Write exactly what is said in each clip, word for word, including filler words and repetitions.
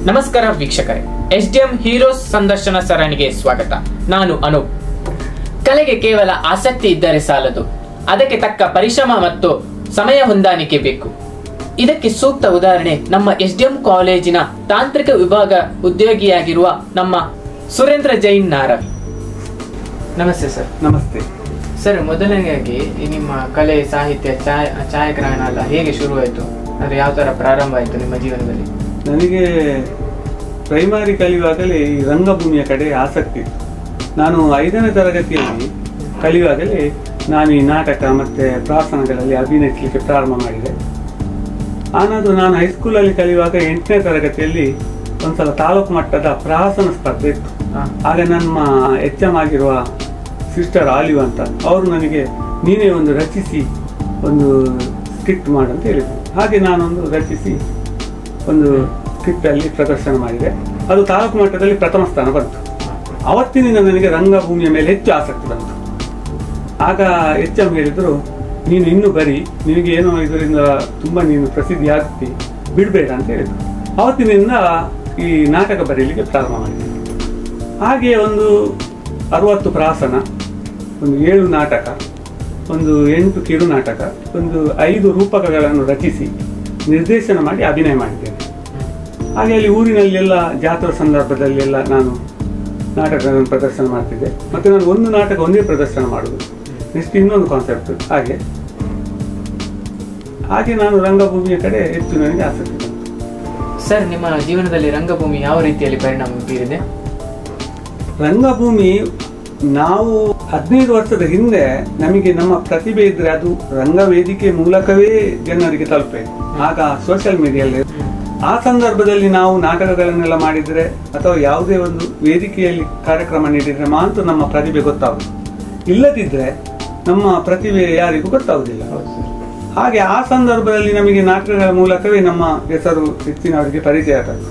ನಮಸ್ಕಾರ ವೀಕ್ಷಕರೇ, S D M heroes ಸಂದರ್ಶನ ಸರಣಿಗೆ ಸ್ವಾಗತ. ನಾನು ಅನೂಪ್. ಕಲೆಗೆ ಕೇವಲ ಆಸಕ್ತಿ ಇದ್ದರೆ ಸಾಲದು, ಅದಕ್ಕೆ ತಕ್ಕ ಪರಿಶ್ರಮ ಮತ್ತು ಸಮಯ ಹೊಂದಾಣಿಕೆ ಬೇಕು. ಇದಕ್ಕೆ ಸೂಕ್ತ ಉದಾಹರಣೆ ನಮ್ಮ ಎಸ್ ಡಿ ಎಂ ಕಾಲೇಜಿನ ತಾಂತ್ರಿಕ ವಿಭಾಗ ಉದ್ಯೋಗಿಯಾಗಿರುವ ನಮ್ಮ ಸುರೇಂದ್ರ ಜೈನ್ ನಾರವಿ. ನಮಸ್ತೆ ಸರ್. ನಮಸ್ತೆ ಸರ್, ಮೊದಲನೆಯಾಗಿ ನಿಮ್ಮ ಕಲೆ, ಸಾಹಿತ್ಯ, ಛಾಯಾ ಛಾಯಾಗ್ರಹಣ ಎಲ್ಲ ಹೇಗೆ ಶುರುವಾಯಿತು? ಅಂದರೆ ಯಾವ ಥರ ಪ್ರಾರಂಭ ಆಯಿತು ನಿಮ್ಮ ಜೀವನದಲ್ಲಿ? ನನಗೆ ಪ್ರೈಮರಿ ಕಲಿಯುವಾಗಲೇ ಈ ರಂಗಭೂಮಿಯ ಕಡೆ ಆಸಕ್ತಿ ಇತ್ತು. ನಾನು ಐದನೇ ತರಗತಿಯಲ್ಲಿ ಕಲಿಯುವಾಗಲೇ ನಾನು ಈ ನಾಟಕ ಮತ್ತು ಪ್ರಾಸನಗಳಲ್ಲಿ ಅಭಿನಯಿಸಲಿಕ್ಕೆ ಪ್ರಾರಂಭ ಮಾಡಿದೆ. ಆನಂತರ ನಾನು ಹೈಸ್ಕೂಲಲ್ಲಿ ಕಲಿಯುವಾಗ ಎಂಟನೇ ತರಗತಿಯಲ್ಲಿ ಒಂದ್ಸಲ ತಾಲೂಕು ಮಟ್ಟದ ಪ್ರಾಸನ ಸ್ಪರ್ಧೆ ಇತ್ತು. ಆಗ ನಮ್ಮ ಎಚ್ ಎಂ ಆಗಿರುವ ಸಿಸ್ಟರ್ ಆಲಿವ್ ಅಂತ ಅವರು ನನಗೆ ನೀನೇ ಒಂದು ರಚಿಸಿ ಒಂದು ಸ್ಕಿಟ್ ಮಾಡಂತ ಹೇಳಿದರು. ಹಾಗೆ ನಾನೊಂದು ರಚಿಸಿ ಒಂದು ಸ್ಕಿಟ್ಟಲ್ಲಿ ಪ್ರದರ್ಶನ ಮಾಡಿದೆ. ಅದು ತಾಲೂಕು ಮಟ್ಟದಲ್ಲಿ ಪ್ರಥಮ ಸ್ಥಾನ ಬಂತು. ಅವತ್ತಿನಿಂದ ನನಗೆ ರಂಗಭೂಮಿಯ ಮೇಲೆ ಹೆಚ್ಚು ಆಸಕ್ತಿ ಬಂತು. ಆಗ ಎಚ್ ಎಂ ಹೇಳಿದರು, ನೀನು ಇನ್ನೂ ಬರೀ, ನಿನಗೆ ಏನೋ ಇದರಿಂದ ತುಂಬ ನೀನು ಪ್ರಸಿದ್ಧಿ ಆಗ್ತಿ, ಬಿಡಬೇಡ ಅಂತ ಹೇಳಿದರು. ಅವತ್ತಿನಿಂದ ಈ ನಾಟಕ ಬರೀಲಿಕ್ಕೆ ಪ್ರಾರಂಭ ಮಾಡಿದೆ. ಹಾಗೆ ಒಂದು ಅರವತ್ತು ಪ್ರಾಸನ, ಒಂದು ಏಳು ನಾಟಕ, ಒಂದು ಎಂಟು ಕಿರು ನಾಟಕ, ಒಂದು ಐದು ರೂಪಕಗಳನ್ನು ರಚಿಸಿ ನಿರ್ದೇಶನ ಮಾಡಿ ಅಭಿನಯ ಮಾಡಿದ್ದೇನೆ. ಹಾಗೆ ಅಲ್ಲಿ ಊರಿನಲ್ಲೆಲ್ಲ ಜಾತ್ರಾ ಸಂದರ್ಭದಲ್ಲೆಲ್ಲ ನಾನು ನಾಟಕಗಳನ್ನು ಪ್ರದರ್ಶನ ಮಾಡ್ತಿದ್ದೆ. ಮತ್ತು ನಾನು ಒಂದು ನಾಟಕ ಒಂದೇ ಪ್ರದರ್ಶನ ಮಾಡೋದು, ನೆಕ್ಸ್ಟ್ ಇನ್ನೊಂದು ಕಾನ್ಸೆಪ್ಟ್. ಹಾಗೆ ಹಾಗೆ ನಾನು ರಂಗಭೂಮಿಯ ಕಡೆ ಹೆಚ್ಚು ನನಗೆ ಆಸಕ್ತಿ ಬಂತು. ಸರ್, ನಿಮ್ಮ ಜೀವನದಲ್ಲಿ ರಂಗಭೂಮಿ ಯಾವ ರೀತಿಯಲ್ಲಿ ಪರಿಣಾಮ ಬೀರಿದೆ? ರಂಗಭೂಮಿ, ನಾವು ಹದಿನೈದು ವರ್ಷದ ಹಿಂದೆ ನಮಗೆ ನಮ್ಮ ಪ್ರತಿಭೆ ಇದ್ರೆ ಅದು ರಂಗವೇದಿಕೆ ಮೂಲಕವೇ ಜನರಿಗೆ ತಲುಪಬೇಕು. ಆಗ ಸೋಷಿಯಲ್ ಮೀಡಿಯಲ್ಲಿ ಆ ಸಂದರ್ಭದಲ್ಲಿ ನಾವು ನಾಟಕಗಳನ್ನೆಲ್ಲ ಮಾಡಿದ್ರೆ ಅಥವಾ ಯಾವುದೇ ಒಂದು ವೇದಿಕೆಯಲ್ಲಿ ಕಾರ್ಯಕ್ರಮ ನೀಡಿದ್ರೆ ಮಾತ್ರ ನಮ್ಮ ಪ್ರತಿಭೆ ಗೊತ್ತಾಗುದು. ಇಲ್ಲದಿದ್ರೆ ನಮ್ಮ ಪ್ರತಿಭೆ ಯಾರಿಗೂ ಗೊತ್ತಾಗುದಿಲ್ಲ. ಹಾಗೆ ಆ ಸಂದರ್ಭದಲ್ಲಿ ನಮಗೆ ನಾಟಕಗಳ ಮೂಲಕವೇ ನಮ್ಮ ಹೆಸರು ಹೆಚ್ಚಿನವರಿಗೆ ಪರಿಚಯ ಆಗ್ತದೆ.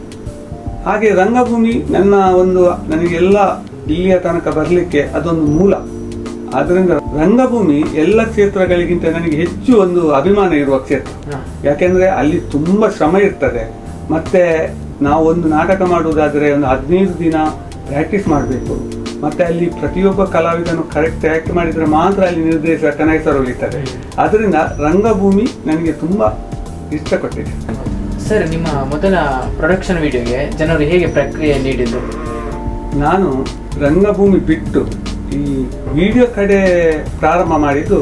ಹಾಗೆ ರಂಗಭೂಮಿ ನನ್ನ ಒಂದು ನನಗೆಲ್ಲ ಇಲ್ಲಿಯ ತನಕ ಬರಲಿಕ್ಕೆ ಅದೊಂದು ಮೂಲ. ಆದ್ರಿಂದ ರಂಗಭೂಮಿ ಎಲ್ಲ ಕ್ಷೇತ್ರಗಳಿಗಿಂತ ನನಗೆ ಹೆಚ್ಚು ಒಂದು ಅಭಿಮಾನ ಇರುವ ಕ್ಷೇತ್ರ. ಯಾಕೆಂದ್ರೆ ಅಲ್ಲಿ ತುಂಬಾ ಶ್ರಮ ಇರ್ತದೆ. ಮತ್ತೆ ನಾವು ಒಂದು ನಾಟಕ ಮಾಡುವುದಾದ್ರೆ ಒಂದು ಹದಿನೈದು ದಿನ ಪ್ರಾಕ್ಟೀಸ್ ಮಾಡಬೇಕು. ಮತ್ತೆ ಅಲ್ಲಿ ಪ್ರತಿಯೊಬ್ಬ ಕಲಾವಿದನು ಕರೆಕ್ಟ್ ಆಕ್ಟ್ ಮಾಡಿದ್ರೆ ಮಾತ್ರ ಅಲ್ಲಿ ನಿರ್ದೇಶಕನ ಹೆಸರು ಉಳಿತಾರೆ. ಅದರಿಂದ ರಂಗಭೂಮಿ ನನಗೆ ತುಂಬಾ ಇಷ್ಟಪಟ್ಟಿದೆ. ಸರ್, ನಿಮ್ಮ ಮೊದಲ ಪ್ರೊಡಕ್ಷನ್ ವಿಡಿಯೋಗೆ ಜನರು ಹೇಗೆ ಪ್ರಕ್ರಿಯೆ ನೀಡಿದ್ರು? ನಾನು ರಂಗಭೂಮಿ ಬಿಟ್ಟು ಈ ವಿಡಿಯೋ ಕಡೆ ಪ್ರಾರಂಭ ಮಾಡಿದ್ದು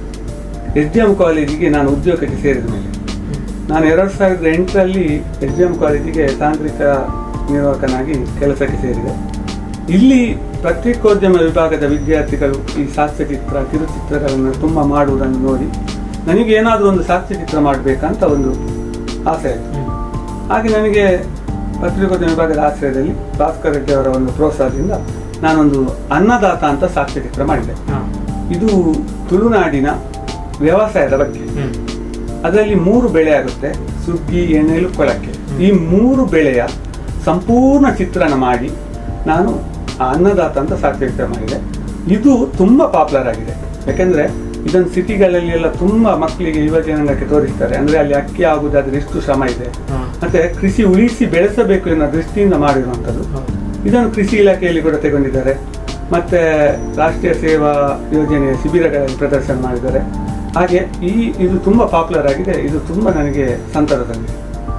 ಎಸ್ ಡಿ ಎಂ ಕಾಲೇಜಿಗೆ ನಾನು ಉದ್ಯೋಗಕ್ಕೆ ಸೇರಿದ ಮೇಲೆ. ನಾನು ಎರಡು ಸಾವಿರದ ಎಂಟರಲ್ಲಿ ಎಸ್ ಡಿ ಎಂ ಕಾಲೇಜಿಗೆ ತಾಂತ್ರಿಕ ನಿರ್ವಾಹಕನಾಗಿ ಕೆಲಸಕ್ಕೆ ಸೇರಿದೆ. ಇಲ್ಲಿ ಪತ್ರಿಕೋದ್ಯಮ ವಿಭಾಗದ ವಿದ್ಯಾರ್ಥಿಗಳು ಈ ಸಾಕ್ಷ್ಯಚಿತ್ರ, ಕಿರುಚಿತ್ರಗಳನ್ನು ತುಂಬ ಮಾಡುವುದನ್ನು ನೋಡಿ ನನಗೆ ಏನಾದರೂ ಒಂದು ಸಾಕ್ಷ್ಯಚಿತ್ರ ಮಾಡಬೇಕಂತ ಒಂದು ಆಸೆ ಆಯಿತು. ಹಾಗೆ ನನಗೆ ಪತ್ರಿಕೋದ್ಯಮ ವಿಭಾಗದ ಆಶ್ರಯದಲ್ಲಿ ಭಾಸ್ಕರ್ ರೆಡ್ಡಿ ಅವರ ಒಂದು ಪ್ರೋತ್ಸಾಹದಿಂದ ನಾನೊಂದು ಅನ್ನದಾತ ಅಂತ ಸಾಕ್ಷ್ಯಚಿತ್ರ ಮಾಡಿದೆ. ಇದು ತುಳುನಾಡಿನ ವ್ಯವಸಾಯದ ಬಗ್ಗೆ. ಅದರಲ್ಲಿ ಮೂರು ಬೆಳೆ ಆಗುತ್ತೆ, ಸುಗ್ಗಿ, ಎಣ್ಣೆಲು, ಕೊಳಕೆ. ಈ ಮೂರು ಬೆಳೆಯ ಸಂಪೂರ್ಣ ಚಿತ್ರಣ ಮಾಡಿ ನಾನು ಆ ಅನ್ನದಾತ ಅಂತ ಸಾಕ್ಷ್ಯಚಿತ್ರ ಮಾಡಿದೆ. ಇದು ತುಂಬಾ ಪಾಪ್ಯುಲರ್ ಆಗಿದೆ. ಯಾಕೆಂದ್ರೆ ಇದನ್ನು ಸಿಟಿಗಳಲ್ಲಿ ಎಲ್ಲ ತುಂಬಾ ಮಕ್ಕಳಿಗೆ, ಯುವ ಜನಾಂಗಕ್ಕೆ ತೋರಿಸ್ತಾರೆ. ಅಂದ್ರೆ ಅಲ್ಲಿ ಅಕ್ಕಿ ಆಗುದಾದ್ರೆ ಎಷ್ಟು ಶ್ರಮ ಇದೆ, ಮತ್ತೆ ಕೃಷಿ ಉಳಿಸಿ ಬೆಳೆಸಬೇಕು ಎನ್ನುವ ದೃಷ್ಟಿಯಿಂದ ಮಾಡಿರುವಂಥದ್ದು. ಇದನ್ನು ಕೃಷಿ ಇಲಾಖೆಯಲ್ಲಿ ಕೂಡ ತಗೊಂಡಿದ್ದಾರೆ. ಮತ್ತೆ ರಾಷ್ಟ್ರೀಯ ಸೇವಾ ಯೋಜನೆಯ ಶಿಬಿರಗಳಲ್ಲಿ ಪ್ರದರ್ಶನ ಮಾಡಿದ್ದಾರೆ. ಹಾಗೆ ಈ ಇದು ತುಂಬಾ ಪಾಪ್ಯುಲರ್ ಆಗಿದೆ. ಇದು ತುಂಬಾ ನನಗೆ ಸಂತಸ ತಂದಿದೆ.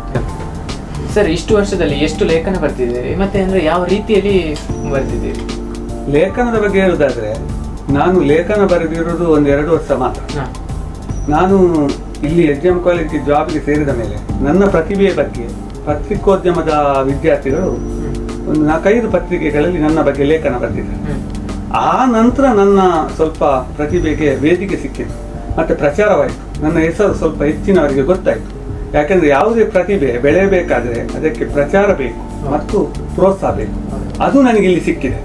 ಸರ್, ಇಷ್ಟು ವರ್ಷದಲ್ಲಿ ಎಷ್ಟು ಲೇಖನ ಬರ್ತಿದ್ದೀರಿ, ಮತ್ತೆ ಅಂದ್ರೆ ಯಾವ ರೀತಿಯಲ್ಲಿ ಬರ್ತಿದ್ದೀರಿ? ಲೇಖನದ ಬಗ್ಗೆ ಹೇಳುದಾದ್ರೆ, ನಾನು ಲೇಖನ ಬರೆದಿರೋದು ಒಂದು ಎರಡು ವರ್ಷ ಮಾತ್ರ. ನಾನು ಇಲ್ಲಿ ಎಸ್ ಡಿ ಎಂ ಕಾಲೇಜಿಗೆ ಜಾಬ್ಗೆ ಸೇರಿದ ಮೇಲೆ ನನ್ನ ಪ್ರತಿಭೆಯ ಬಗ್ಗೆ ಪತ್ರಿಕೋದ್ಯಮದ ವಿದ್ಯಾರ್ಥಿಗಳು ಒಂದು ನಾಲ್ಕೈದು ಪತ್ರಿಕೆಗಳಲ್ಲಿ ನನ್ನ ಬಗ್ಗೆ ಲೇಖನ ಬರೆದಿದ್ದಾರೆ. ಆ ನಂತರ ನನ್ನ ಸ್ವಲ್ಪ ಪ್ರತಿಭೆಗೆ ವೇದಿಕೆ ಸಿಕ್ಕಿತು, ಮತ್ತೆ ಪ್ರಚಾರವಾಯಿತು. ನನ್ನ ಹೆಸರು ಸ್ವಲ್ಪ ಹೆಚ್ಚಿನವರಿಗೆ ಗೊತ್ತಾಯಿತು. ಯಾಕೆಂದ್ರೆ ಯಾವುದೇ ಪ್ರತಿಭೆ ಬೆಳೆಯಬೇಕಾದ್ರೆ ಅದಕ್ಕೆ ಪ್ರಚಾರ ಬೇಕು ಮತ್ತು ಪ್ರೋತ್ಸಾಹ ಬೇಕು. ಅದು ನನಗೆ ಇಲ್ಲಿ ಸಿಕ್ಕಿದೆ.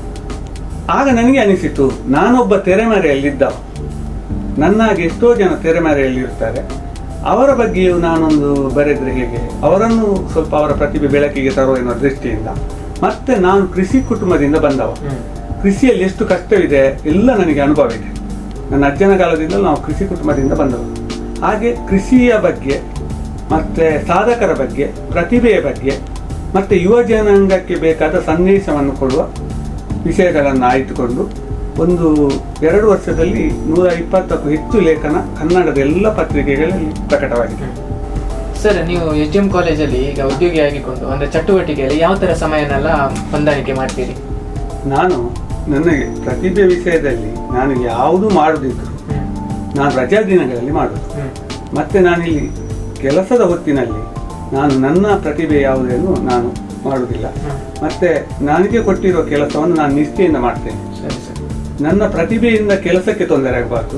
ಆಗ ನನಗೆ ಅನಿಸಿತು, ನಾನೊಬ್ಬ ತೆರೆಮರೆಯಲ್ಲಿದ್ದವ, ನನ್ನಾಗಿ ಎಷ್ಟೋ ಜನ ತೆರೆಮರೆಯಲ್ಲಿ ಇರ್ತಾರೆ, ಅವರ ಬಗ್ಗೆಯೂ ನಾನೊಂದು ಬರೆದ್ರೆ ಹೇಗೆ, ಅವರನ್ನು ಸ್ವಲ್ಪ ಅವರ ಪ್ರತಿಭೆ ಬೆಳಕಿಗೆ ತರುವ ಎನ್ನುವ ದೃಷ್ಟಿಯಿಂದ. ಮತ್ತೆ ನಾನು ಕೃಷಿ ಕುಟುಂಬದಿಂದ ಬಂದವ. ಕೃಷಿಯಲ್ಲಿ ಎಷ್ಟು ಕಷ್ಟವಿದೆ ಎಲ್ಲ ನನಗೆ ಅನುಭವ ಇದೆ. ನನ್ನ ಅಜ್ಜನ ಕಾಲದಿಂದ ನಾವು ಕೃಷಿ ಕುಟುಂಬದಿಂದ ಬಂದವರು. ಹಾಗೆ ಕೃಷಿಯ ಬಗ್ಗೆ ಮತ್ತೆ ಸಾಧಕರ ಬಗ್ಗೆ, ಪ್ರತಿಭೆಯ ಬಗ್ಗೆ ಮತ್ತು ಯುವ ಜನಾಂಗಕ್ಕೆ ಬೇಕಾದ ಸಂದೇಶವನ್ನು ಕೊಡುವ ವಿಷಯಗಳನ್ನು ಆಯ್ದುಕೊಂಡು ಒಂದು ಎರಡು ವರ್ಷದಲ್ಲಿ ನೂರ ಇಪ್ಪತ್ತಕ್ಕೂ ಹೆಚ್ಚು ಲೇಖನ ಕನ್ನಡದ ಎಲ್ಲ ಪತ್ರಿಕೆಗಳಲ್ಲಿ ಪ್ರಕಟವಾಗಿದೆ. ಸರ್, ನೀವು ಎಸ್ ಡಿ ಎಂ ಕಾಲೇಜಲ್ಲಿ ಈಗ ಉದ್ಯೋಗಿ ಆಗಿಕೊಂಡು ಅಂದರೆ ಚಟುವಟಿಕೆಯಲ್ಲಿ ಯಾವ ಥರ ಸಮಯನೆಲ್ಲ ಹೊಂದಾಣಿಕೆ ಮಾಡ್ತೀರಿ? ನಾನು ನನಗೆ ಪ್ರತಿಭೆ ವಿಷಯದಲ್ಲಿ ನಾನು ಯಾವುದು ಮಾಡುದಿದ್ರು ನಾನು ರಜಾ ದಿನಗಳಲ್ಲಿ ಮಾಡುದು. ಮತ್ತೆ ನಾನಿಲ್ಲಿ ಕೆಲಸದ ಹೊತ್ತಿನಲ್ಲಿ ನಾನು ನನ್ನ ಪ್ರತಿಭೆ ಯಾವುದನ್ನು ನಾನು ಮಾಡುವುದಿಲ್ಲ. ಮತ್ತೆ ನನಗೆ ಕೊಟ್ಟಿರುವ ಕೆಲಸವನ್ನು ನಾನು ನಿಷ್ಠೆಯಿಂದ ಮಾಡ್ತೇನೆ. ನನ್ನ ಪ್ರತಿಭೆಯಿಂದ ಕೆಲಸಕ್ಕೆ ತೊಂದರೆ ಆಗಬಾರ್ದು,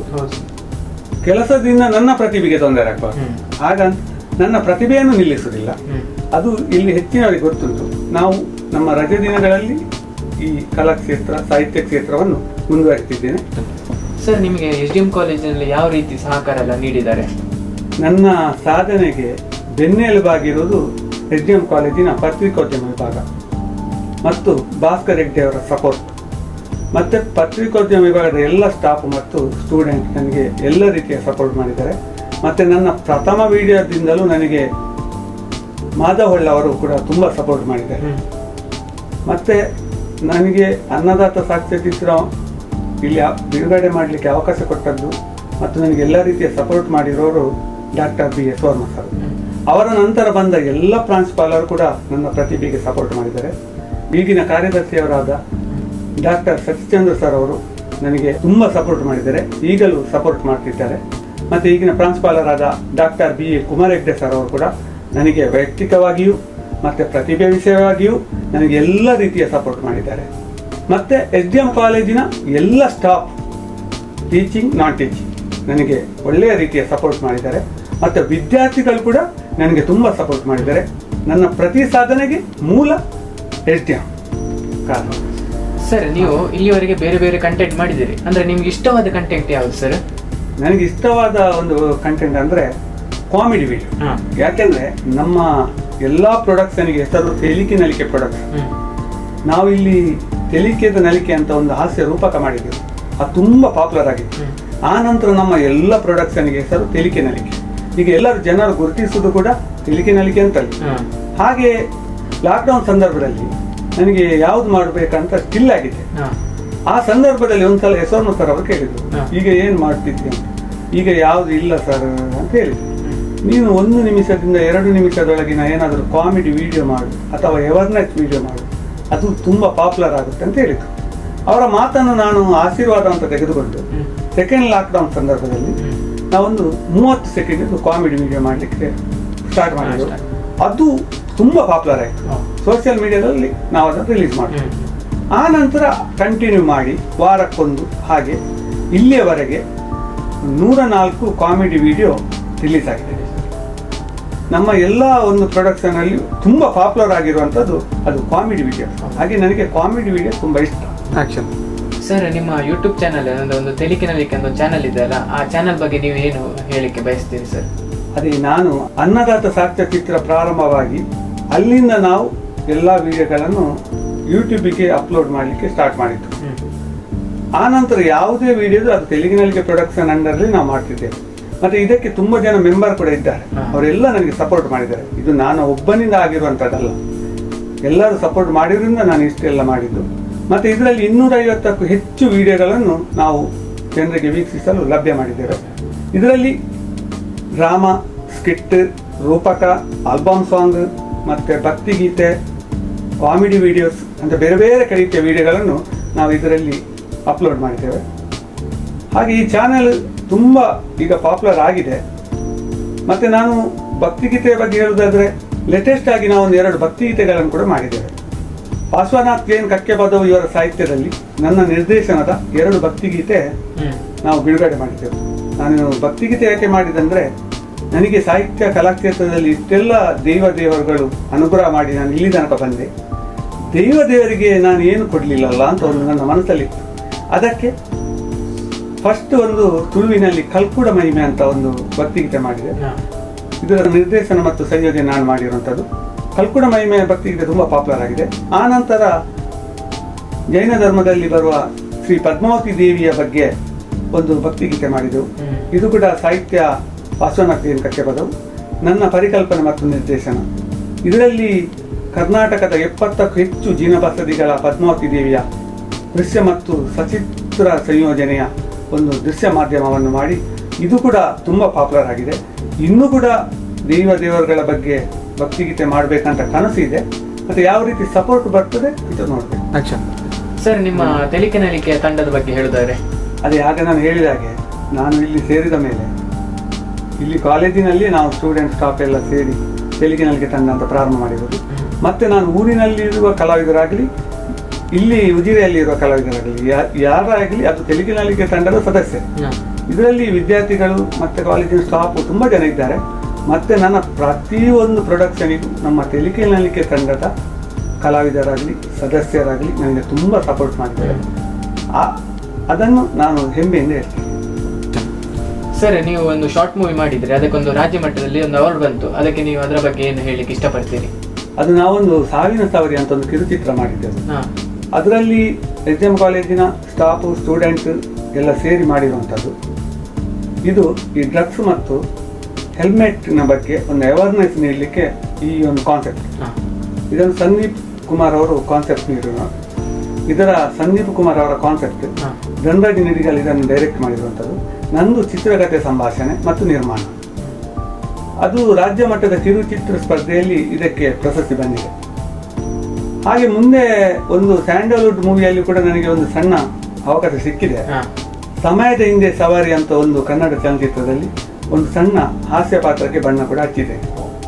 ಕೆಲಸದಿಂದ ನನ್ನ ಪ್ರತಿಭೆಗೆ ತೊಂದರೆ ಆಗಬಾರ್ದು. ಹಾಗ ನನ್ನ ಪ್ರತಿಭೆಯನ್ನು ನಿಲ್ಲಿಸುವುದಿಲ್ಲ. ಅದು ಇಲ್ಲಿ ಹೆಚ್ಚಿನವರಿಗೆ ಗೊತ್ತುಂಟು. ನಾವು ನಮ್ಮ ರಜೆ ದಿನಗಳಲ್ಲಿ ಈ ಕಲಾಕ್ಷೇತ್ರ ಸಾಹಿತ್ಯ ಕ್ಷೇತ್ರವನ್ನು ಮುಂದುವರಿಸಿದ್ದೇನೆ. ಸರ್, ನಿಮಗೆ ಎಸ್ ಡಿ ಎಂ ಕಾಲೇಜಿನಲ್ಲಿ ಯಾವ ರೀತಿ ಸಹಕಾರ ಎಲ್ಲ ನೀಡಿದ್ದಾರೆ? ನನ್ನ ಸಾಧನೆಗೆ ಬೆನ್ನೆಲುಬಾಗಿರುವುದು ಎಸ್ ಡಿ ಎಂ ಕಾಲೇಜಿನ ಪತ್ರಿಕೋದ್ಯಮ ವಿಭಾಗ ಮತ್ತು ಭಾಸ್ಕರ್ ಹೆಗ್ಡೆ ಅವರ ಸಪೋರ್ಟ್. ಮತ್ತು ಪತ್ರಿಕೋದ್ಯಮ ವಿಭಾಗದ ಎಲ್ಲ ಸ್ಟಾಫ್ ಮತ್ತು ಸ್ಟೂಡೆಂಟ್ ನನಗೆ ಎಲ್ಲ ರೀತಿಯ ಸಪೋರ್ಟ್ ಮಾಡಿದ್ದಾರೆ. ಮತ್ತು ನನ್ನ ಪ್ರಥಮ ವಿಡಿಯೋದಿಂದಲೂ ನನಗೆ ಮಾಧವ್ ಹೊಳ್ಳ ಅವರು ಕೂಡ ತುಂಬ ಸಪೋರ್ಟ್ ಮಾಡಿದ್ದಾರೆ. ಮತ್ತು ನನಗೆ ಅನ್ನದಾತ ಸಾಕ್ಷ್ಯಚಿತ್ರ ಇಲ್ಲಿ ಬಿಡುಗಡೆ ಮಾಡಲಿಕ್ಕೆ ಅವಕಾಶ ಕೊಟ್ಟದ್ದು ಮತ್ತು ನನಗೆ ಎಲ್ಲ ರೀತಿಯ ಸಪೋರ್ಟ್ ಮಾಡಿರೋರು doctor B S Varma sir. ಅವರ ನಂತರ ಬಂದ ಎಲ್ಲ ಪ್ರಾಂಶುಪಾಲರು ಕೂಡ ನನ್ನ ಪ್ರತಿಭೆಗೆ ಸಪೋರ್ಟ್ ಮಾಡಿದ್ದಾರೆ. ಈಗಿನ ಕಾರ್ಯದರ್ಶಿಯವರಾದ ಡಾಕ್ಟರ್ ಸತ್ಯಚಂದ್ರ ಸರ್ ಅವರು ನನಗೆ ತುಂಬ ಸಪೋರ್ಟ್ ಮಾಡಿದ್ದಾರೆ, ಈಗಲೂ ಸಪೋರ್ಟ್ ಮಾಡ್ತಿದ್ದಾರೆ. ಮತ್ತು ಈಗಿನ ಪ್ರಾಂಶುಪಾಲರಾದ doctor B A Kumar Hegde sir ಅವರು ಕೂಡ ನನಗೆ ವೈಯಕ್ತಿಕವಾಗಿಯೂ ಮತ್ತು ಪ್ರತಿಭೆ ವಿಷಯವಾಗಿಯೂ ನನಗೆ ಎಲ್ಲ ರೀತಿಯ ಸಪೋರ್ಟ್ ಮಾಡಿದ್ದಾರೆ. ಮತ್ತು ಎಸ್ ಡಿ ಎಂ ಕಾಲೇಜಿನ ಎಲ್ಲ ಸ್ಟಾಫ್ ಟೀಚಿಂಗ್ ನಾನ್ ಟೀಚಿಂಗ್ ನನಗೆ ಒಳ್ಳೆಯ ರೀತಿಯ ಸಪೋರ್ಟ್ ಮಾಡಿದ್ದಾರೆ. ಮತ್ತು ವಿದ್ಯಾರ್ಥಿಗಳು ಕೂಡ ನನಗೆ ತುಂಬ ಸಪೋರ್ಟ್ ಮಾಡಿದ್ದಾರೆ. ನನ್ನ ಪ್ರತಿ ಸಾಧನೆಗೆ ಮೂಲ ಎಸ್ ಡಿ ಎಂ ಕಾರಣ. ಸರ್, ನೀವು ಇಲ್ಲಿವರೆಗೆ ಬೇರೆ ಬೇರೆ ಕಂಟೆಂಟ್ ಮಾಡಿದ್ದೀರಿ, ಅಂದರೆ ನಿಮ್ಗೆ ಇಷ್ಟವಾದ ಕಂಟೆಂಟ್ ಯಾವುದು ಸರ್? ನನಗೆ ಇಷ್ಟವಾದ ಒಂದು ಕಂಟೆಂಟ್ ಅಂದರೆ ಕಾಮಿಡಿ ವಿಡಿಯೋ. ಯಾಕೆಂದರೆ ನಮ್ಮ ಎಲ್ಲ ಪ್ರೊಡಕ್ಷನ್ಗೆ ಹೆಸರು ತೆಲಿಕೆ ನಲಿಕೆ ಪ್ರೊಡಕ್ಷನ್. ನಾವು ಇಲ್ಲಿ ತೆಲಿಕೆದ ನಲಿಕೆ ಅಂತ ಒಂದು ಹಾಸ್ಯ ರೂಪಕ ಮಾಡಿದ್ದೆವು, ಅದು ತುಂಬ ಪಾಪ್ಯುಲರ್ ಆಗಿತ್ತು. ಆ ನಂತರ ನಮ್ಮ ಎಲ್ಲ ಪ್ರೊಡಕ್ಷನ್ಗೆ ಹೆಸರು ತೆಲಿಕೆ ನಲಿಕೆ. ಈಗ ಎಲ್ಲರೂ ಜನರು ಗುರುತಿಸುವುದು ಕೂಡ ತೆಲಿಕೆ ನಲಿಕೆ ಅಂತಲ್ಲಿ. ಹಾಗೆ ಲಾಕ್ಡೌನ್ ಸಂದರ್ಭದಲ್ಲಿ ನನಗೆ ಯಾವ್ದು ಮಾಡಬೇಕಂತ ಸ್ಟಿಲ್ ಆಗಿದೆ. ಆ ಸಂದರ್ಭದಲ್ಲಿ ಒಂದ್ಸಲ ಯಶೋರ್ಮ ಸರ್ ಅವರು ಕೇಳಿದ್ರು, ಈಗ ಏನ್ ಮಾಡ್ತಿದ್ದೆ ಅಂತ. ಈಗ ಯಾವ್ದು ಇಲ್ಲ ಸರ್ ಅಂತ ಹೇಳಿದ್ರು. ನೀನು ಒಂದು ನಿಮಿಷದಿಂದ ಎರಡು ನಿಮಿಷದೊಳಗಿನ ಏನಾದರೂ ಕಾಮಿಡಿ ವಿಡಿಯೋ ಮಾಡು ಅಥವಾ ಅವೇರ್ನೆಸ್ ವಿಡಿಯೋ ಮಾಡು, ಅದು ತುಂಬಾ ಪಾಪ್ಯುಲರ್ ಆಗುತ್ತೆ ಅಂತ ಹೇಳಿದ್ರು. ಅವರ ಮಾತನ್ನು ನಾನು ಆಶೀರ್ವಾದ ಅಂತ ತೆಗೆದುಕೊಂಡು ಸೆಕೆಂಡ್ ಲಾಕ್ಡೌನ್ ಸಂದರ್ಭದಲ್ಲಿ ನಾವೊಂದು ಮೂವತ್ತು ಸೆಕೆಂಡ್ ಕಾಮಿಡಿ ವಿಡಿಯೋ ಮಾಡಲಿಕ್ಕೆ ಸ್ಟಾರ್ಟ್ ಮಾಡಿದ್ರು. ಅದು ತುಂಬಾ ಪಾಪ್ಯುಲರ್ ಆಯಿತು. ಸೋಷಿಯಲ್ ಮೀಡಿಯಾದಲ್ಲಿ ನಾವು ಅದನ್ನು ರಿಲೀಸ್ ಮಾಡಿದ್ವಿ. ಆ ನಂತರ ಕಂಟಿನ್ಯೂ ಮಾಡಿ ವಾರಕ್ಕೊಂದು ಹಾಗೆ ಇಲ್ಲಿಯವರೆಗೆ ನೂರ ನಾಲ್ಕು ಕಾಮಿಡಿ ವಿಡಿಯೋ ರಿಲೀಸ್ ಆಗಿದೆ. ನಮ್ಮ ಎಲ್ಲ ಒಂದು ಪ್ರೊಡಕ್ಷನ್ ಅಲ್ಲಿ ತುಂಬಾ ಪಾಪ್ಯುಲರ್ ಆಗಿರುವಂತದ್ದು ಅದು ಕಾಮಿಡಿ ವಿಡಿಯೋ. ಹಾಗೆ ನನಗೆ ಕಾಮಿಡಿ ವಿಡಿಯೋ ತುಂಬಾ ಇಷ್ಟ. ಆಕ್ಷನ್ ಸರ್, ನಿಮ್ಮ ಯೂಟ್ಯೂಬ್ ಚಾನಲ್ ಒಂದು ತೆಲಿಕಿನಲ್ಲಿ ಒಂದು ಚಾನಲ್ ಇದೆ ಅಲ್ಲ, ಆ ಚಾನಲ್ ಬಗ್ಗೆ ನೀವು ಏನು ಹೇಳಿಕ್ಕೆ ಬಯಸ್ತೀರಿ ಸರ್? ಅದೇ ನಾನು ಅನ್ನದಾತ ಸಾಕ್ಷ್ಯಚಿತ್ರ ಪ್ರಾರಂಭವಾಗಿ ಅಲ್ಲಿಂದ ನಾವು ಎಲ್ಲ ವಿಡಿಯೋಗಳನ್ನು ಯೂಟ್ಯೂಬಿಗೆ ಅಪ್ಲೋಡ್ ಮಾಡಲಿಕ್ಕೆ ಸ್ಟಾರ್ಟ್ ಮಾಡಿದ್ದು. ಆ ನಂತರ ಯಾವುದೇ ವಿಡಿಯೋದು ಅದು ತೆಲುಗಿನಲ್ಲಿಗೆ ಪ್ರೊಡಕ್ಷನ್ ಅಂಡರ್ಲಿ ನಾವು ಮಾಡ್ತಿದ್ದೇವೆ. ಮತ್ತೆ ಇದಕ್ಕೆ ತುಂಬಾ ಜನ ಮೆಂಬರ್ ಕೂಡ ಇದ್ದಾರೆ, ಅವರೆಲ್ಲ ನನಗೆ ಸಪೋರ್ಟ್ ಮಾಡಿದ್ದಾರೆ. ಇದು ನಾನು ಒಬ್ಬನಿಂದ ಆಗಿರುವಂತದ್ದಲ್ಲ, ಎಲ್ಲರೂ ಸಪೋರ್ಟ್ ಮಾಡಿದ್ರಿಂದ ನಾನು ಇಷ್ಟೆಲ್ಲ ಮಾಡಿದ್ದು. ಮತ್ತೆ ಇದರಲ್ಲಿ ಇನ್ನೂರ ಐವತ್ತಕ್ಕೂ ಹೆಚ್ಚು ವಿಡಿಯೋಗಳನ್ನು ನಾವು ಜನರಿಗೆ ವೀಕ್ಷಿಸಲು ಲಭ್ಯ ಮಾಡಿದ್ದೇವೆ. ಇದರಲ್ಲಿ ಡ್ರಾಮಾ, ಸ್ಕಿಟ್, ರೂಪಕ, ಆಲ್ಬಮ್ ಸಾಂಗ್, ಮತ್ತೆ ಭಕ್ತಿಗೀತೆ, ಕಾಮಿಡಿ ವಿಡಿಯೋಸ್ ಅಂತ ಬೇರೆ ಬೇರೆ ರೀತಿಯ ವಿಡಿಯೋಗಳನ್ನು ನಾವು ಇದರಲ್ಲಿ ಅಪ್ಲೋಡ್ ಮಾಡಿದ್ದೇವೆ. ಹಾಗೆ ಈ ಚಾನೆಲ್ ತುಂಬ ಈಗ ಪಾಪ್ಯುಲರ್ ಆಗಿದೆ. ಮತ್ತೆ ನಾನು ಭಕ್ತಿಗೀತೆಯ ಬಗ್ಗೆ ಹೇಳುವುದಾದ್ರೆ ಲೇಟೆಸ್ಟ್ ಆಗಿ ನಾವು ಒಂದು ಎರಡು ಭಕ್ತಿಗೀತೆಗಳನ್ನು ಕೂಡ ಮಾಡಿದ್ದೇವೆ. ಪಾರ್ಶ್ವನಾಥ್ ಜೈನ್ ಕಕ್ಕೆ ಪದವು ಇವರ ಸಾಹಿತ್ಯದಲ್ಲಿ ನನ್ನ ನಿರ್ದೇಶನದ ಎರಡು ಭಕ್ತಿಗೀತೆ ನಾವು ಬಿಡುಗಡೆ ಮಾಡಿದ್ದೆವು. ನಾನು ಭಕ್ತಿಗೀತೆ ಯಾಕೆ ಮಾಡಿದಂದ್ರೆ, ನನಗೆ ಸಾಹಿತ್ಯ ಕಲಾಕ್ಷೇತ್ರದಲ್ಲಿ ಇಷ್ಟೆಲ್ಲ ದೈವ ದೇವರುಗಳು ಅನುಗ್ರಹ ಮಾಡಿ ನಾನು ಇಲ್ಲಿ ತನಕ ಬಂದೆ. ದೈವ ದೇವರಿಗೆ ನಾನು ಏನು ಕೊಡ್ಲಿಲ್ಲಲ್ಲ ಅಂತ ಒಂದು ನನ್ನ ಮನಸ್ಸಲ್ಲಿ. ಅದಕ್ಕೆ ಫಸ್ಟ್ ಒಂದು ತುಳುವಿನಲ್ಲಿ ಕಲ್ಕುಡ ಮಹಿಮೆ ಅಂತ ಒಂದು ಭಕ್ತಿಗೀತೆ ಮಾಡಿದೆ. ಇದರ ನಿರ್ದೇಶನ ಮತ್ತು ಸಂಯೋಜನೆ ನಾನು ಮಾಡಿರುವಂಥದ್ದು. ಕಲ್ಕುಡ ಮಹಿಮೆ ಭಕ್ತಿಗೀತೆ ತುಂಬಾ ಪಾಪ್ಯುಲರ್ ಆಗಿದೆ. ಆ ನಂತರ ಜೈನ ಧರ್ಮದಲ್ಲಿ ಬರುವ ಶ್ರೀ ಪದ್ಮಾವತಿ ದೇವಿಯ ಬಗ್ಗೆ ಒಂದು ಭಕ್ತಿಗೀತೆ ಮಾಡಿದೆವು. ಇದು ಕೂಡ ಸಾಹಿತ್ಯ ಪಾರ್ಶ್ವನಾಥ್ ಜೈನ್ ಕಕ್ಕೆ ಪದವು, ನನ್ನ ಪರಿಕಲ್ಪನೆ ಮತ್ತು ನಿರ್ದೇಶನ. ಇದರಲ್ಲಿ ಕರ್ನಾಟಕದ ಎಪ್ಪತ್ತಕ್ಕೂ ಹೆಚ್ಚು ಜೀನಬಸದಿಗಳ ಪದ್ಮಾವತಿ ದೇವಿಯ ದೃಶ್ಯ ಮತ್ತು ಸಚಿತ್ರ ಸಂಯೋಜನೆಯ ಒಂದು ದೃಶ್ಯ ಮಾಧ್ಯಮವನ್ನು ಮಾಡಿ ಇದು ಕೂಡ ತುಂಬ ಪಾಪ್ಯುಲರ್ ಆಗಿದೆ. ಇನ್ನೂ ಕೂಡ ದೈವ ದೇವರುಗಳ ಬಗ್ಗೆ ಭಕ್ತಿಗೀತೆ ಮಾಡಬೇಕಂತ ಕನಸು ಇದೆ. ಮತ್ತೆ ಯಾವ ರೀತಿ ಸಪೋರ್ಟ್ ಬರ್ತದೆ ಅಂತ ನೋಡ್ಬೇಕು. ಅಚ್ಚಾ ಸರ್, ನಿಮ್ಮ ತೆಲಿಕೆನಲಿಕೆಯ ತಂಡದ ಬಗ್ಗೆ ಹೇಳಿದರೆ? ಅದೇ ಆಗ ನಾನು ಹೇಳಿದ ಹಾಗೆ, ನಾನು ಇಲ್ಲಿ ಸೇರಿದ ಮೇಲೆ ಇಲ್ಲಿ ಕಾಲೇಜಿನಲ್ಲಿ ನಾವು ಸ್ಟೂಡೆಂಟ್ ಸ್ಟಾಫ್ ಎಲ್ಲ ಸೇರಿ ತೆಲಿಕೆನಲಿಕೆ ತಂಡ ಅಂತ ಪ್ರಾರಂಭ ಮಾಡಿರೋದು. ಮತ್ತೆ ನಾನು ಊರಿನಲ್ಲಿರುವ ಕಲಾವಿದರಾಗಲಿ ಇಲ್ಲಿ ಉಜಿರೆಯಲ್ಲಿರುವ ಕಲಾವಿದರಾಗಲಿ ಯಾರಾಗಲಿ ಅದು ತೆಲಿಕೆನಲಿಕೆ ತಂಡದ ಸದಸ್ಯ. ಇದರಲ್ಲಿ ವಿದ್ಯಾರ್ಥಿಗಳು ಮತ್ತೆ ಕಾಲೇಜಿನ ಸ್ಟಾಫ್ ತುಂಬ ಜನ ಇದ್ದಾರೆ. ಮತ್ತೆ ನನ್ನ ಪ್ರತಿಯೊಂದು ಪ್ರೊಡಕ್ಷನಿಗೂ ನಮ್ಮ ತೆಲಿಕೆನಲಿಕೆ ತಂಡದ ಕಲಾವಿದರಾಗಲಿ ಸದಸ್ಯರಾಗಲಿ ನನಗೆ ತುಂಬ ಸಪೋರ್ಟ್ ಮಾಡಿದ್ದಾರೆ. ಅದನ್ನು ನಾನು ಹೆಮ್ಮೆಯಿಂದ ಹೇಳ್ತೀನಿ. ಸರ್, ನೀವು ಒಂದು ಶಾರ್ಟ್ ಮೂವಿ ಮಾಡಿದ್ರೆ ಅದಕ್ಕೊಂದು ರಾಜ್ಯ ಮಟ್ಟದಲ್ಲಿ ಒಂದು ಅವಾರ್ಡ್ ಬಂತು, ಅದಕ್ಕೆ ನೀವು ಅದರ ಬಗ್ಗೆ ಏನು ಹೇಳಲಿಕ್ಕೆ ಇಷ್ಟಪಡ್ತೀರಿ? ಅದು ನಾವೊಂದು ಸಾವಿನ ಸವರಿ ಅಂತ ಒಂದು ಕಿರುಚಿತ್ರ ಮಾಡಿದ್ದೆವು. ಅದರಲ್ಲಿ ಎಸ್ ಡಿ ಎಂ ಕಾಲೇಜಿನ ಸ್ಟಾಫು ಸ್ಟೂಡೆಂಟ್ ಎಲ್ಲ ಸೇರಿ ಮಾಡಿರುವಂಥದ್ದು. ಇದು ಈ ಡ್ರಗ್ಸ್ ಮತ್ತು ಹೆಲ್ಮೆಟ್ನ ಬಗ್ಗೆ ಒಂದು ಅವೇರ್ನೆಸ್ ನೀಡಲಿಕ್ಕೆ ಈ ಒಂದು ಕಾನ್ಸೆಪ್ಟ್. ಇದನ್ನು ಸಂದೀಪ್ ಕುಮಾರ್ ಅವರು ಕಾನ್ಸೆಪ್ಟ್ ನೀಡಿರುವ ಇದರ ಸಂದೀಪ್ ಕುಮಾರ್ ಅವರ ಕಾನ್ಸೆಪ್ಟ್ ಧನರಾಜ್ ನಿಡಿಗಲ್ ಇದನ್ನು ಡೈರೆಕ್ಟ್ ಮಾಡಿರುವಂಥದ್ದು. ನಂದು ಚಿತ್ರಕಥೆ ಸಂಭಾಷಣೆ ಮತ್ತು ನಿರ್ಮಾಣ. ಅದು ರಾಜ್ಯ ಮಟ್ಟದ ಕಿರುಚಿತ್ರ ಸ್ಪರ್ಧೆಯಲ್ಲಿ ಇದಕ್ಕೆ ಪ್ರಶಸ್ತಿ ಬಂದಿದೆ. ಹಾಗೆ ಮುಂದೆ ಒಂದು ಸ್ಯಾಂಡಲ್ವುಡ್ ಮೂವಿಯಲ್ಲಿ ಕೂಡ ನನಗೆ ಒಂದು ಸಣ್ಣ ಅವಕಾಶ ಸಿಕ್ಕಿದೆ. ಸಮಯದ ಹಿಂದೆ ಸವಾರಿ ಅಂತ ಒಂದು ಕನ್ನಡ ಚಲನಚಿತ್ರದಲ್ಲಿ ಒಂದು ಸಣ್ಣ ಹಾಸ್ಯ ಪಾತ್ರಕ್ಕೆ ಬಣ್ಣ ಕೂಡ ಹಚ್ಚಿದೆ.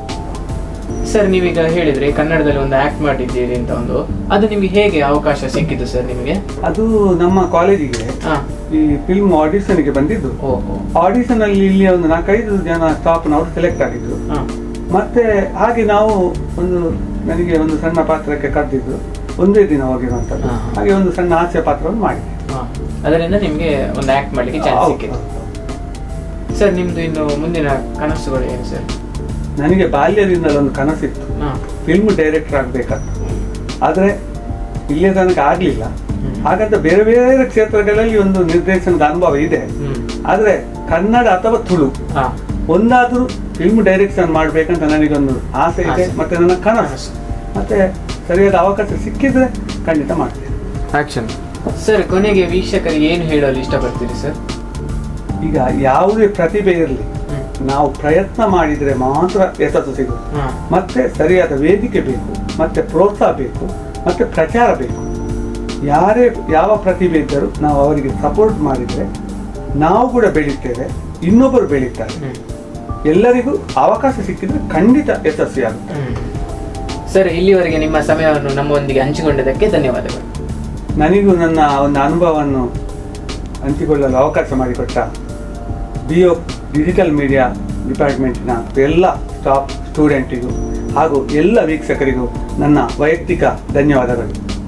ಸರ್, ನೀವೀಗ ಹೇಳಿದ್ರೆ ಕನ್ನಡದಲ್ಲಿ ಒಂದು ಆಕ್ಟ್ ಮಾಡಿದ್ದೀರಿ ಅಂತ ಒಂದು, ಅದು ನಿಮಗೆ ಹೇಗೆ ಅವಕಾಶ ಸಿಕ್ಕಿದ್ದು ಸರ್ ನಿಮಗೆ? ಅದು ನಮ್ಮ ಕಾಲೇಜಿಗೆ ಈ ಫಿಲ್ಮ್ ಆಡಿಷನ್ಗೆ ಬಂದಿದ್ದು. ಆಡಿಷನ್ ಅಲ್ಲಿ ಇಲ್ಲಿ ಒಂದು ನಾಲ್ಕೈದು ಜನ ಸ್ಟಾಫ್ನವರು ಸೆಲೆಕ್ಟ್ ಆಗಿದ್ರು. ಮತ್ತೆ ಹಾಗೆ ನಾವು ಒಂದು ನನಗೆ ಒಂದು ಸಣ್ಣ ಪಾತ್ರಕ್ಕೆ ಕರೆದಿದ್ದು, ಒಂದೇ ದಿನ ಹೋಗಿರುವಂತದ್ದು. ಹಾಗೆ ಒಂದು ಸಣ್ಣ ಹಾಸ್ಯ ಪಾತ್ರವನ್ನು ಮಾಡಿದೆ. ಅದರಿಂದ ನಿಮಗೆ ಒಂದು ಆಕ್ಟ್ ಮಾಡ್ಲಿಕ್ಕೆ ಚಾನ್ಸ್ ಸಿಕ್ಕಿತ್ತು. ಸರ್, ನಿಮ್ದು ಇನ್ನು ಮುಂದಿನ ಕನಸುಗಳು ಏನು ಸರ್? ನನಗೆ ಬಾಲ್ಯದಿಂದಲೂ ಒಂದು ಕನಸಿತ್ತು, ಫಿಲ್ಮ್ ಡೈರೆಕ್ಟರ್ ಆಗ್ಬೇಕಂತ. ಆದ್ರೆ ಇಲ್ಲೇ ತನಕ ಆಗ್ಲಿಲ್ಲ. ಹಾಗಂತ ಬೇರೆ ಬೇರೆ ಕ್ಷೇತ್ರಗಳಲ್ಲಿ ಒಂದು ನಿರ್ದೇಶನದ ಅನುಭವ ಇದೆ. ಆದ್ರೆ ಕನ್ನಡ ಅಥವಾ ತುಳು ಒಂದಾದ್ರೂ ಫಿಲ್ಮ್ ಡೈರೆಕ್ಷನ್ ಮಾಡ್ಬೇಕಂತ ನನಗೊಂದು ಆಸೆ ಇದೆ, ಮತ್ತೆ ನನ್ನ ಕನಸು. ಮತ್ತೆ ಸರಿಯಾದ ಅವಕಾಶ ಸಿಕ್ಕಿದ್ರೆ ಖಂಡಿತ ಮಾಡ್ತೇನೆ. ಆಕ್ಷನ್. ಸರ್, ಕೊನೆಗೆ ವೀಕ್ಷಕರಿಗೆ ಏನು ಹೇಳಲು ಇಷ್ಟಪಡ್ತೀರಿ ಸರ್? ಈಗ ಯಾವುದೇ ಪ್ರತಿಭೆ ಇರಲಿ, ನಾವು ಪ್ರಯತ್ನ ಮಾಡಿದ್ರೆ ಮಾತ್ರ ಯಶಸ್ಸು ಸಿಗುತ್ತೆ. ಮತ್ತೆ ಸರಿಯಾದ ವೇದಿಕೆ ಬೇಕು, ಮತ್ತೆ ಪ್ರೋತ್ಸಾಹ ಬೇಕು, ಮತ್ತೆ ಪ್ರಚಾರ ಬೇಕು. ಯಾರೇ ಯಾವ ಪ್ರತಿಭೆ ಇದ್ದರೂ ನಾವು ಅವರಿಗೆ ಸಪೋರ್ಟ್ ಮಾಡಿದ್ರೆ ನಾವು ಕೂಡ ಬೆಳೀತೇವೆ, ಇನ್ನೊಬ್ಬರು ಬೆಳೀತಾರೆ. ಎಲ್ಲರಿಗೂ ಅವಕಾಶ ಸಿಕ್ಕಿದ್ರೆ ಖಂಡಿತ ಯಶಸ್ವಿಯಾಗುತ್ತೆ. ಸರ್, ಇಲ್ಲಿವರೆಗೆ ನಿಮ್ಮ ಸಮಯವನ್ನು ನಮ್ಮೊಂದಿಗೆ ಹಂಚಿಕೊಂಡದಕ್ಕೆ ಧನ್ಯವಾದಗಳು. ನನಗೂ ನನ್ನ ಒಂದು ಅನುಭವವನ್ನು ಹಂಚಿಕೊಳ್ಳಲು ಅವಕಾಶ ಮಾಡಿಕೊಟ್ಟ ಬಿ ಒ ಡಿಜಿಟಲ್ ಮೀಡಿಯಾ ಡಿಪಾರ್ಟ್ಮೆಂಟಿನ ಎಲ್ಲ ಸ್ಟಾಫ್ ಸ್ಟೂಡೆಂಟಿಗೂ ಹಾಗೂ ಎಲ್ಲ ವೀಕ್ಷಕರಿಗೂ ನನ್ನ ವೈಯಕ್ತಿಕ ಧನ್ಯವಾದಗಳು.